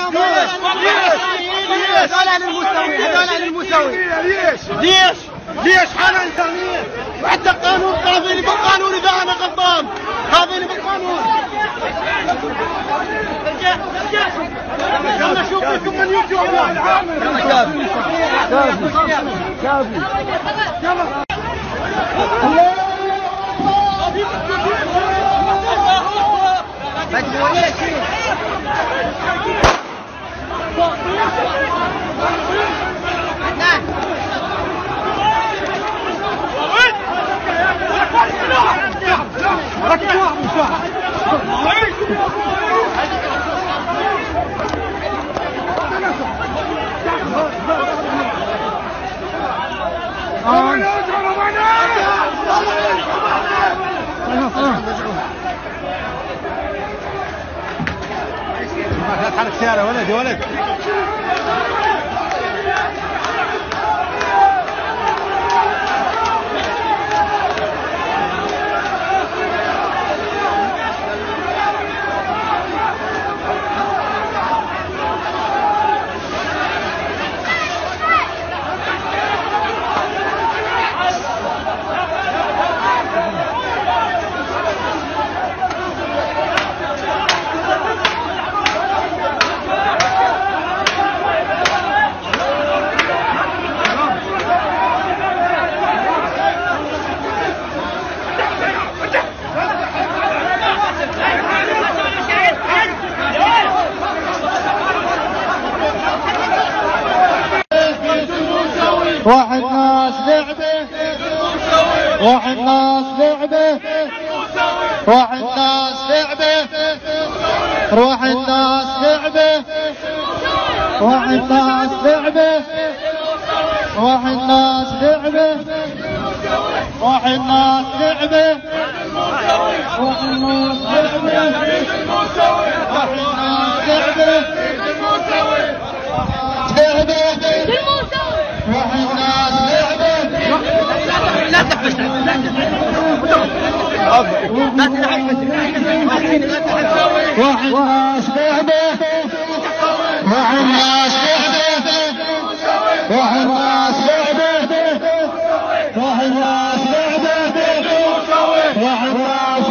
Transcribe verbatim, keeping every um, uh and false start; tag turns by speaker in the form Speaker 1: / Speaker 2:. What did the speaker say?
Speaker 1: ليش هذول على المساوي هذول على المساوي ليش ليش ليش حالة إنسانية وحتى القانون خافيني بالقانون إذا أنا غلطان خافيني بالقانون يلا شوف فيكم من يوتيوب يلا شافي شافي شافي يلا لا تحرك سيارة ولد يا ولد.
Speaker 2: واحد ناس لعبه واحد ناس لعبه واحد ناس لعبه واحد ناس لعبه واحد ناس لعبه واحد ناس لعبه واحد ناس لعبه واحد ناس لعبه واحد ناس لعبه واحد ناس لعبه
Speaker 1: لا تحبس لا تحبس
Speaker 2: واحد ناس لعبه واحد ناس لعبه واحد ناس لعبه واحد ناس لعبه واحد ناس